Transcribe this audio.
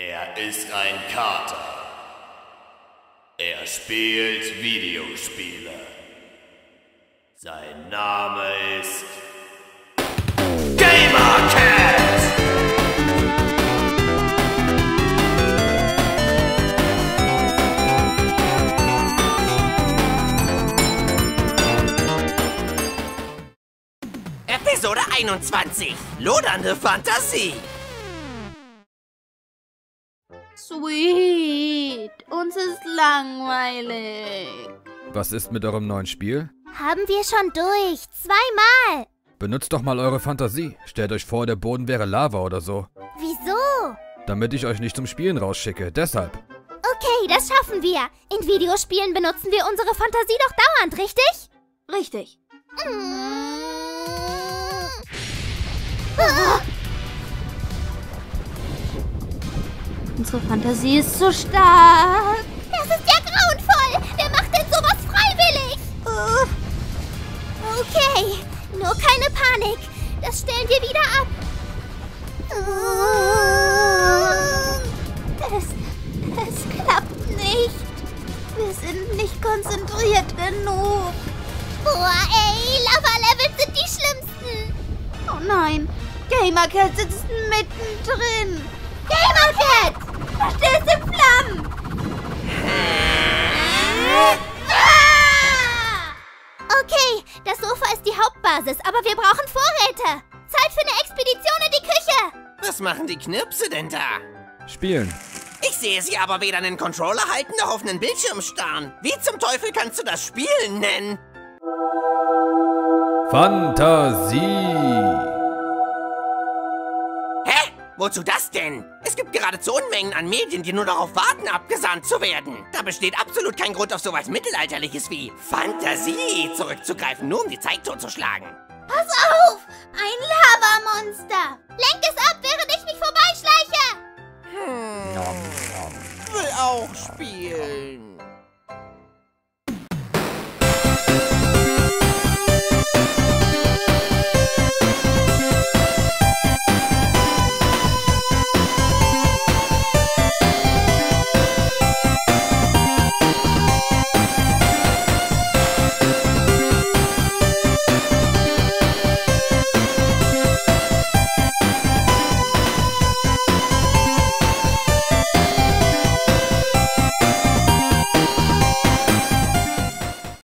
Er ist ein Kater. Er spielt Videospiele. Sein Name ist Gamercat! Episode 21. Lodernde Fantasie. Sweet, uns ist langweilig. Was ist mit eurem neuen Spiel? Haben wir schon durch. 2-mal. Benutzt doch mal eure Fantasie. Stellt euch vor, der Boden wäre Lava oder so. Wieso? Damit ich euch nicht zum Spielen rausschicke. Deshalb. Okay, das schaffen wir. In Videospielen benutzen wir unsere Fantasie doch dauernd, richtig? Richtig. Unsere Fantasie ist so stark. Das ist ja grauenvoll. Wer macht denn sowas freiwillig? Okay, nur keine Panik. Das stellen wir wieder ab. Es klappt nicht. Wir sind nicht konzentriert genug. Boah, ey, Lava-Level sind die schlimmsten. Oh nein, Gamercat sitzt mittendrin. Gamercat! Du stehst in Flammen! Okay, das Sofa ist die Hauptbasis, aber wir brauchen Vorräte. Zeit für eine Expedition in die Küche. Was machen die Knirpse denn da? Spielen. Ich sehe sie aber weder einen Controller halten noch auf einen Bildschirm starren. Wie zum Teufel kannst du das Spielen nennen? Fantasie. Hä? Wozu das denn? Es gibt geradezu Unmengen an Medien, die nur darauf warten, abgesandt zu werden. Da besteht absolut kein Grund, auf sowas Mittelalterliches wie Fantasie zurückzugreifen, nur um die Zeit totzuschlagen. Pass auf! Ein Lavamonster! Lenk es ab, während ich mich vorbeischleiche! Will auch spielen.